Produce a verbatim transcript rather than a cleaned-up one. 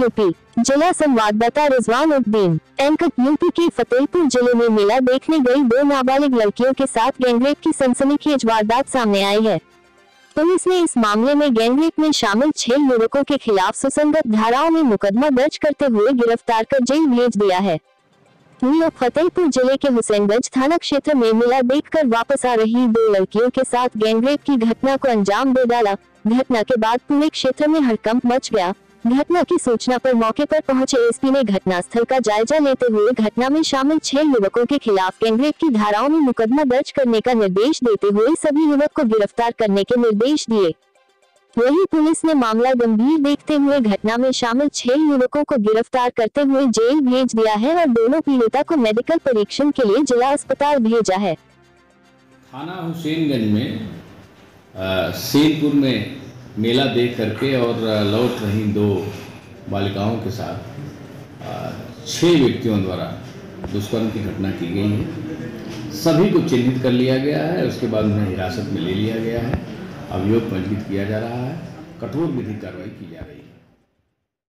UP. जिला संवाददाता Rizwan Uddin. Anchor UP के फतेहपुर जिले में मेला देखने गई दो नाबालिग लड़कियों के साथ गैंगरेप की सनसनीखेज वारदात सामने आई है। पुलिस ने इस मामले में गैंगरेप में शामिल छह युवकों के खिलाफ सुसंगत धाराओं में मुकदमा दर्ज करते हुए गिरफ्तार कर जेल भेज दिया है। लोग फतेहपुर जिले के हुसैनगंज थाना क्षेत्र में मेला देखकर वापस आ रही दो लड़कियों के साथ गैंगरेप की घटना को अंजाम दे डाला। घटना के बाद पूरे क्षेत्र में हड़कंप मच गया। घटना की सूचना पर मौके पर पहुंचे एसपी ने घटनास्थल का जायजा लेते हुए घटना में शामिल छह युवकों के खिलाफ गैंगरेप की धाराओं में मुकदमा दर्ज करने का निर्देश देते हुए सभी युवक को गिरफ्तार करने के निर्देश दिए। वहीं पुलिस ने मामला गंभीर देखते हुए घटना में शामिल छह युवकों को गिरफ्तार करते हुए जेल भेज दिया है और दोनों पीड़िता को मेडिकल परीक्षण के लिए जिला अस्पताल भेजा है। थाना हुसैनगंज में सेनपुर में मेला देख करके और लौट रही दो बालिकाओं के साथ छह व्यक्तियों द्वारा दुष्कर्म की घटना की गई है। सभी को चिन्हित कर लिया गया है, उसके बाद उन्हें हिरासत में ले लिया गया है। अभियोग पंजीकृत किया जा रहा है, कठोर विधिक कार्रवाई की जा रही है।